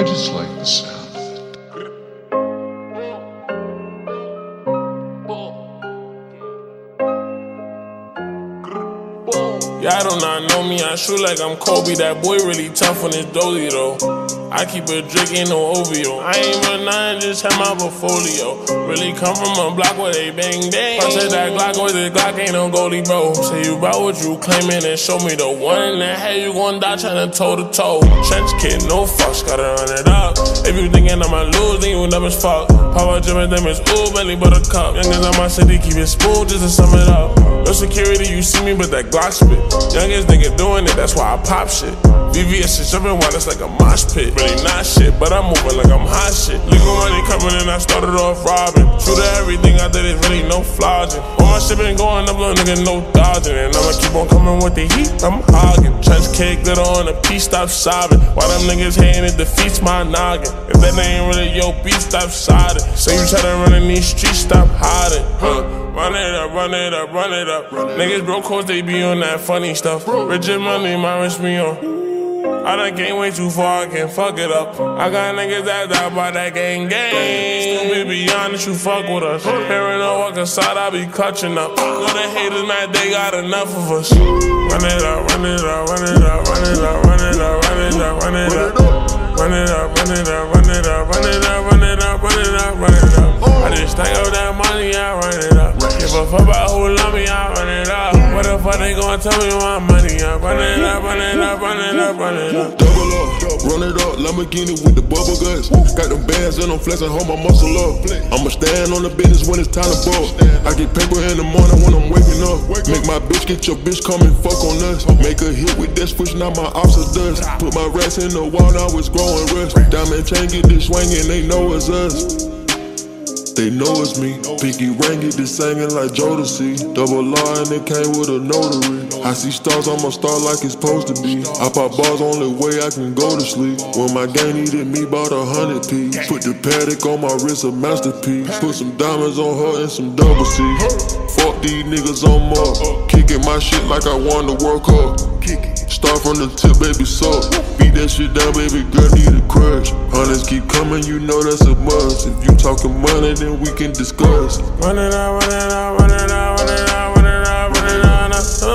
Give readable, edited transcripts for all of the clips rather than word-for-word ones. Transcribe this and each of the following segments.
just like the sound. Y'all do not know me, I shoot like I'm Kobe. That boy really tough on his doley though. I keep a drink, ain't no OVO. I ain't run nothing, just have my portfolio. Really come from a block where they bang bang. Punch at that Glock with the Glock, ain't no goalie, bro. Say you about what you claiming and show me the one in the head, you gon' die tryna toe to toe. Trench kid, no fucks, gotta run it up. If you thinking I'ma lose, then you dumb as fuck. Power drippin, them is ooh, Bentley buttercup. Youngest in my city, keep it smooth just to sum it up. No security, you see me, but that Glock spit. Youngest nigga doing it, that's why I pop shit. VVS is jumping wild, it's like a mosh pit. Really not shit, but I'm moving like I'm hot shit. Legal money coming in, I started off robbing. True to everything I did, it's really no flogging. All my shit been going up, little nigga, no dodging. And I'ma keep on coming with the heat, I'm hogging. Trench cake, glitter on the piece, stop sobbing. While them niggas hating, it defeats my noggin. If that ain't really your beat, stop siding. Say you try to run in these streets, stop hiding. Run it up, run it up, run it up. Niggas broke cause they be on that funny stuff. Rigid money, my wrist me on. I done came way too far, I can't fuck it up. I got niggas that die by that gang. Stupid, be honest, you fuck with us. Hearing no walk inside, I be clutching up. Know the haters mad, they got enough of us. Run it up, run it up, run it up, run it up, run it up, run it up, run it up. Run it up, run it up, run it up, run it up, run it up, run it up, run it up. I just stack up that money, I run it up. Give a fuck about who love me, I run it up. What the fuck they gon' tell me my money? I run it up, run it up, run it up, run it up. Double up, run it up, Lamborghini with the bubble guts. Got them bands and I'm flexing, hold my muscle up. I'ma stand on the business when it's time to ball. I get paper in the morning when I'm waking up. Make my bitch get your bitch come and fuck on us. Make a hit with that switch, now my ops are dust. Put my rats in the wall, now it's growing rust. Diamond chain get this swinging, they know it's us. They know it's me. Pinky ring get this singing like Jodeci. Double R and it came with a notary. I see stars, I'm a star like it's supposed to be. I pop bars, only way I can go to sleep. When my gang needed me, bought 100 P. Put the Patek on my wrist, a masterpiece. Put some diamonds on her and some double C. Fuck these niggas on more. Kicking my shit like I won the World Cup. Start from the tip, baby, so beat that shit down, baby girl, need a crush. Hunters keep coming, you know that's a must. If you talking money, then we can discuss. Run it out, run it out, run it out, run it out, run it out, run it out,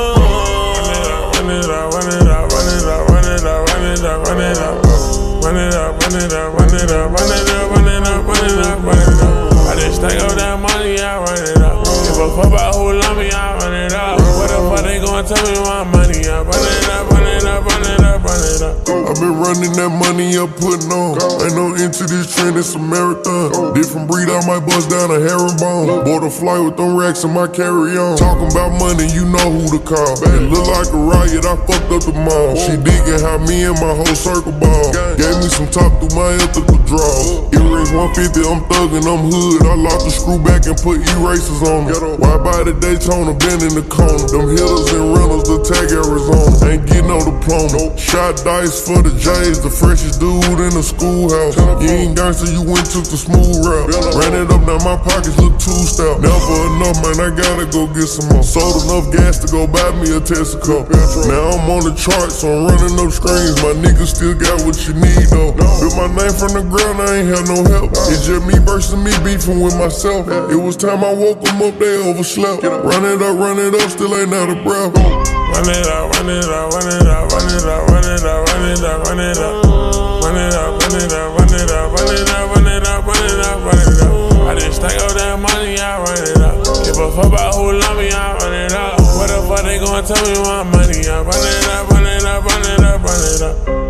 run it out, run it out, run it out, run it out, run it out, run it out, run it out, run it out, run it out, run it out, run it out, run it out, run it out. I just stack up that money, I run it out. Give a fuck about who love me, I run it out. What the fuck they gon' tell me my money? I run it up, run it up, run it up, run it up. I've been running that money up, putting on. Ain't no into this trend, it's a marathon. Different breed, I might bust down a herringbone. Bought a flight with them racks in my carry-on. Talking about money, you know who to call. It look like a riot, I fucked up the mall. She digging how me and my whole circle ball. Gave me some top through my ethical draw. Earrings 150, I'm thuggin', I'm hood. I locked the screw back and put erasers on them. Why by the Daytona, been in the corner. Them hitters and rentals, the tag Arizona. Ain't get no diploma. Shot dice for the J's, the freshest dude in the schoolhouse. You ain't gangster, you went took the smooth route. Ran it up, now my pockets look too stout. Never enough, man, I gotta go get some more. Sold enough gas to go buy me a Tesla cup. Now I'm on the charts, so I'm running up screens. My niggas still got what you need though. Built my name from the ground, I ain't had no help. It's just me versus me beefing with myself. It was time I woke them up, they overslept. Run it up, still ain't out of breath. Run it up, run it up, run it up, run it up, run it up, run it up, run it up. Run it up, run it up, run it up, run it up, run it up, run it up, run it up. I just stack up that money, I run it up. Give a fuck about who love me, I run it up. What the fuck they gon' tell me my money? I run it up, run it up, run it up, run it up.